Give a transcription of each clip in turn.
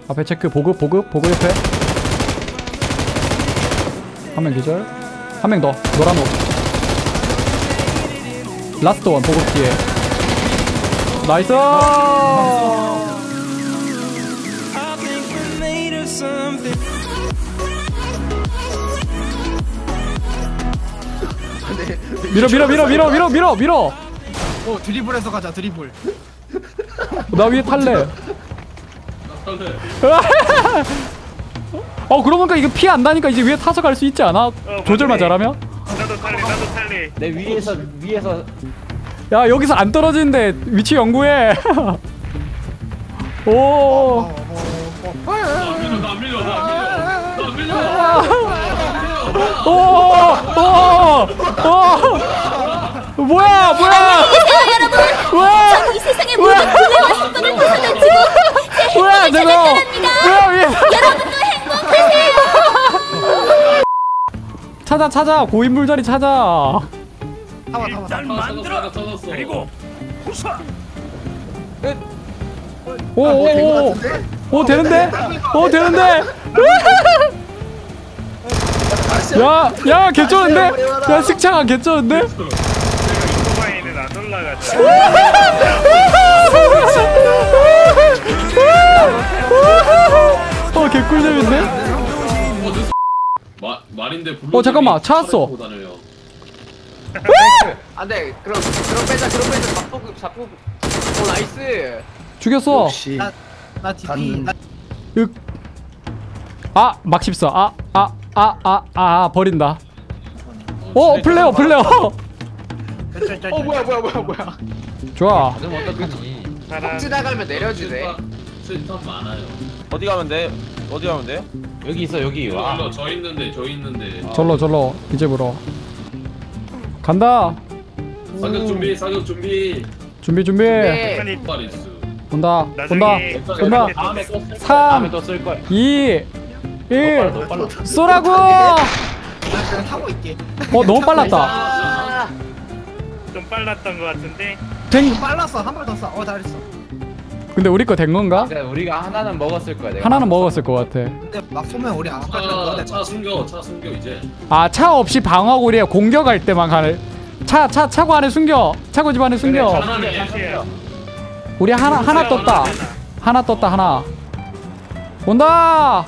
앞에 체크. 보급 옆에 한 명 기절. 한 명 더 노란 옷. 라스트 원 보급 뒤에. 나이스. 밀어. 드리블해서 가자. 드리블. 나 위에 탈래. 그러고 보니까 이거 피 안 나니까 이제 위에 타서 갈 수 있지 않아? 조절만 잘하면? 나도 탈래. 내 위에서 야 여기서 안 떨어지는데 위치 연구해. 오. 나 안 밀려. 뭐야? 여러분, 전 이 세상의 모든 불레와 사건을 부숴던지고 제 뭐야 행복을 저거? 찾았답니다. 뭐야? 여러분도 행복하세요. 찾아 고인물 자리 찾아. 일단 만들어. 그리고 부숴. 오 되는데? 야 개쩌는데? 야 식창아 개쩌는데? 오토바이는 안 올라가죠. 개꿀잼인데? 말인데 잠깐만 찾았어. 안돼. 그럼 빼자. 잡고. 나이스. 죽였어. 나 DP. 막 14. 버린다. 플레어. 뭐야. 좋아. 그럼 어떡하니? 사람 지나가면 내려주네. 수입탑 많아요. 어디 가면 돼? 여기 있어 여기. 와. 저 있는데. 절로 이제부로 간다. 사격 준비. 준비. 네. 파리스. 온다. 나중에 다음에 3 또 쓸 거야. 2 1 너 빨라. 쏘라고. 그냥 타고 있게. 너무 빨랐다. 좀 빨랐던 것 같은데. 빨랐어. 한 발 더 쏴. 잘했어. 근데 우리 거 된 건가? 우리가 하나는 먹었을 거야. 내가. 하나는 먹었을 것 같아. 근데 막 쏘면 우리 안 가져. 차 숨겨 이제. 차 없이 방어구리에 공격할 때만 가는. 차고 안에 숨겨. 차고 집 안에 숨겨. 우리 하나 떴다. 하나. 온다.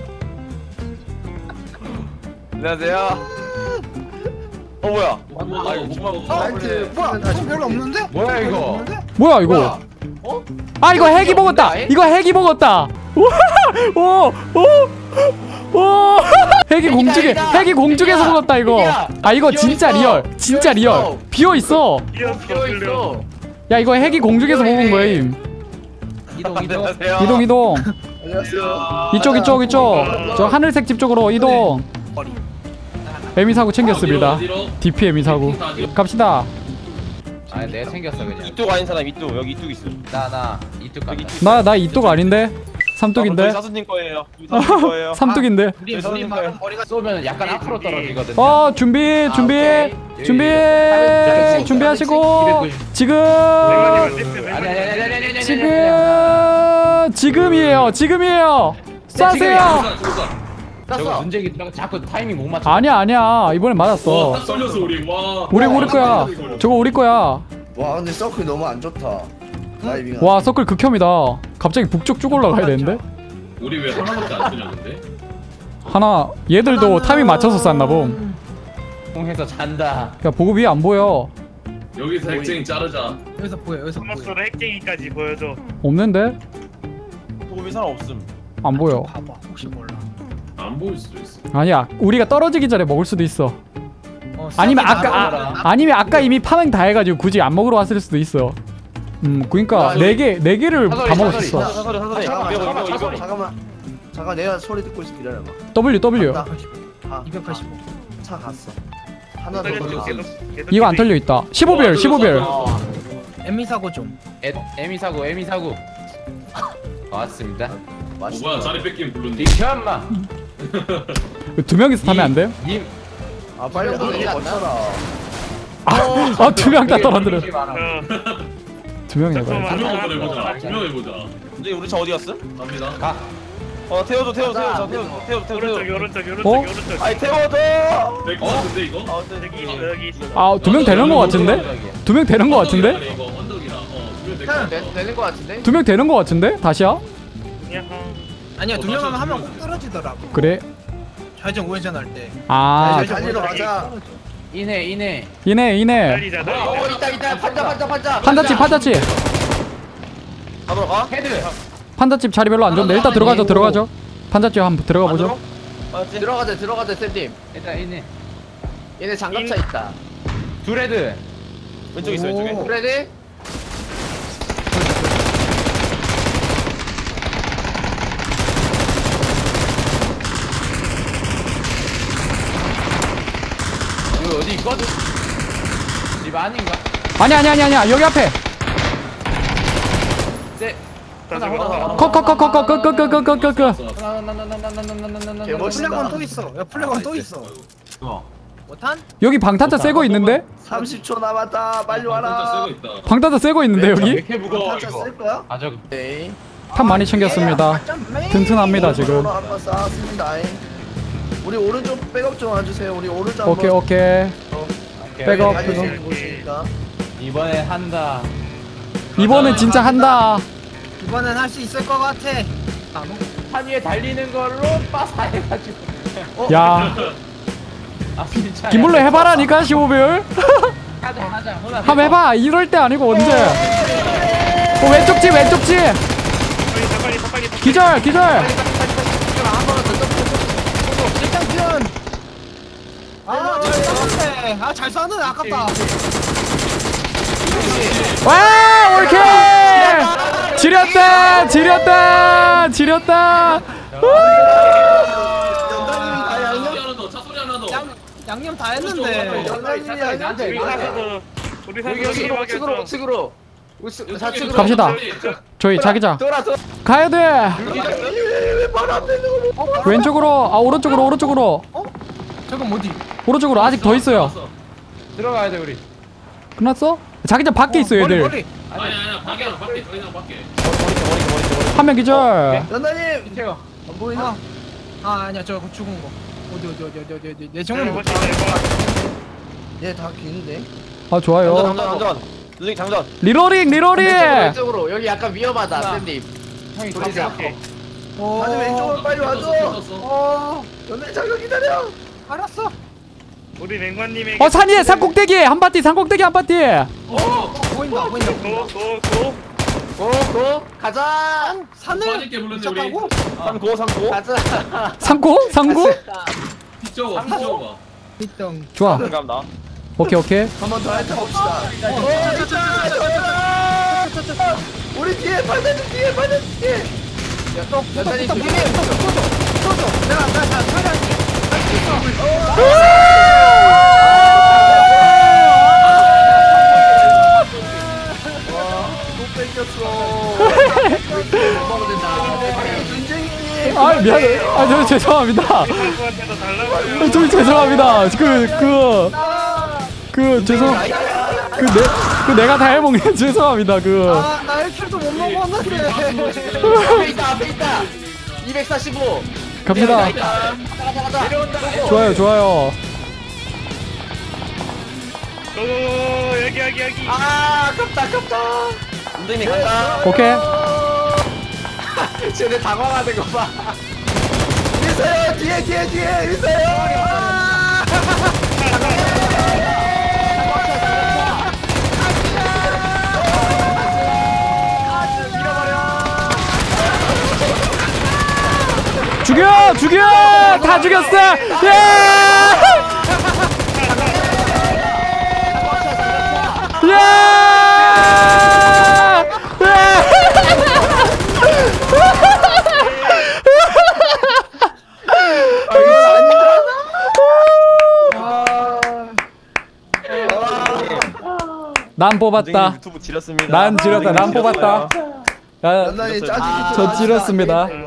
안녕하세요. 뭐야? 뭐야? 총 별로 없는데? 뭐야 이거? 뭐야 이거? 이거 핵이 먹었다. 오. 핵이 공중에서 먹었다 이거. 이거 진짜 리얼. 비어 있어. 야 이거 핵이 공중에서 먹은 거임. 안녕하세요. 이동. 이쪽. 저 하늘색 집 쪽으로 이동. 에미사고 챙겼습니다. DP 에미사고. 갑시다. 내가 챙겼어 그냥. 이뚝 아닌 사람 이뚝 여기 이뚝 있어. 나 이뚝 간다. 나 이뚝 아닌데? 삼뚝인데? 사수님 거예요. 사수님 거예요. 삼뚝인데? 우리 머리가 쏘면 약간 앞으로 떨어지거든. 준비하시고 지금이에요. 쏴세요. 저거 문제기 자꾸 타이밍 못 맞춰. 아니야 이번엔 맞았어. 딱 쏠렸어 우리. 와. 우리 거야. 저거 우리 거야. 와 근데 서클 너무 안 좋다. 다이빙. 와 서클 극혐이다. 갑자기 북쪽 쭉 올라가야 되는데? 우리 왜 하나밖에 안 쓰냐 근데? 하나 얘들도 타이밍 맞춰서 쐈나 봄. 해서 잔다. 야 보급 위에 안 보여. 여기서 핵쟁이 자르자. 여기서 보여. 토마스로 핵쟁이까지 보여줘. 없는데? 도움이 사람 없음. 안 보여. 봐봐. 혹시 몰라. 안 보일 수도 있어. 아니야 우리가 떨어지기 전에 먹을 수도 있어. 아니면 아까 이미 파밍 다 해가지고 굳이 안 먹으러 왔을 수도 있어. 그러니까 네 개를 다 먹었어. 잠깐 내가 소리 듣고 있어. 기다려봐. W 285. 차 갔어. 하나 더 갔어. 이거 안 털려 있다. 15별. 에미 사고 좀. 에미 사고. 왔습니다. 뭐야 자리 뺏기면 불렀네. 비켜 인마. 두 명이서 타면 안 돼? 빨리 거쳐라. 두 명 다 떨어뜨려. 두 명이나 두 봐요. 명 해보자. 선생님 우리 차 어디 갔어? 갑니다. 가. 태워줘 태워줘 가자. 태워줘 오른쪽. 어? 아니 태워줘 될 것 같은데 이거? 여기 있어. 아 2명 되는 거 같은데? 2명 되는 거 같은데? 언덕이라네, 이거 언덕이라. 2명 될것 같아. 되는 거 같은데? 2명 되는 거 같은데? 다시야? 그냥 아니야 2명 하면 한 명 꼭 떨어지더라고. 그래? 좌회전 우회전 할 때. 아 달리러 가자. 이네. 이네 달리자. 있다 판자. 판자집 가보러 가? 헤드. 판자집 자리 별로 안 좋은데 일단 들어가죠 판자집 한번 들어가 보죠. 맞지? 들어가자 쌤님. 일단 이네. 얘네 장갑차 있다. 둘 헤드. 왼쪽에 있어 왼쪽에 오. 그래? 여기 어디 있거든? 집 아닌가? 아니야 여기 앞에 컷 플래곤 또 있어. 야 플래곤 또 있어. 못한? 여기 방탄차 새거 있는데? 30초 남았다. 빨리 진짜 와라. 쓰고 있다. 방탄차 새거 있는데 왜 여기? 이렇게 무거워 판자 이거? 쓸 거야? 아 저. 네. 탄 많이 챙겼습니다. 튼튼합니다 지금. 한번 쌓았습니다. 우리 오른쪽 백업 좀 와주세요. 우리 오른쪽 오케이 백업 달리시는 곳이니까. 이번에 한다. 이번엔 진짜 한다. 이번엔 할 수 있을 것 같아. 산 위에 달리는 걸로 빠사해가지고. 야 아 진짜. 김물로 해봐라니까 15배율. 하자. 훈아. 한번 해봐. 이럴 때 아니고 언제? 왼쪽 집 빨리. 기절 잘 쐈는데 아깝다. 와 올킬 지렸다 차 소리 하나 더. 양념 다 했는데. 우리 여기 사람 우측으로. 좌측으로. 갑시다. 저희 자기장 돌아. 가야 돼. 왜말 안 되는 거? 왼쪽으로 오른쪽으로 저건 어디? 오른쪽으로 아직 더 있어요. 들어가야 돼 우리. 끝났어? 자기장 밖에 있어 얘들. 머리. 아니야 밖에 저희랑 밖에. 한 명 기절. 연다님 태워. 안 보이나? 아니야 저거 죽은 거. 어디 내 정은 못. 얘다 기는데. 아 좋아요. 장전 선생님 장전 리로링 왼쪽으로 여기 약간 위험하다 쌤님. 형이 돌리자. 가자. 다들 왼쪽으로 빨리 와줘. 연다님 잠깐 기다려. 알았어. 우리 맹관님에게 어 산이에 산꼭대기 한 바퀴 보인다. 고고 가자. 산을 빠질게 불렀네 우리. 시작하고 상고 가자. 상고 피쳐봐. 있던. 좋아. 감사합니다 오케이 한 번 더 핥아봅시다. 우리 뒤에 반대쪽 뒤에. 또 연다님 붙어. 뒤에. 내가 처리할게. 또 뺏겼어. 먹어야 된다. 눈쟁이. 아 미안해. 저 죄송합니다. 사수한테도 달라고. 저 죄송합니다. 내가 다 해먹네. 죄송합니다. 나 1킬도 못 먹었는데. 앞에 있다. 245. 갑시다. 가자. 좋아요. 여기. 아, 아깝다. 선생님 간다 오케이. 쟤네 당황하는 거 봐. 있어요. 뒤에 있어요. 죽여! 다 죽였어! 예! 난 뽑았다. 유튜브 지렸습니다 난 지렸다. 난 뽑았다. 야, 연단이 짜증이 저 찌렸습니다.